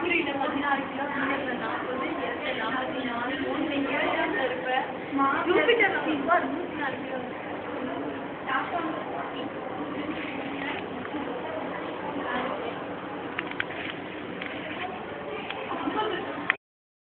புரியல 16 கிலோ 40 44 44 இருப்பேன் Jupiter 104 kilo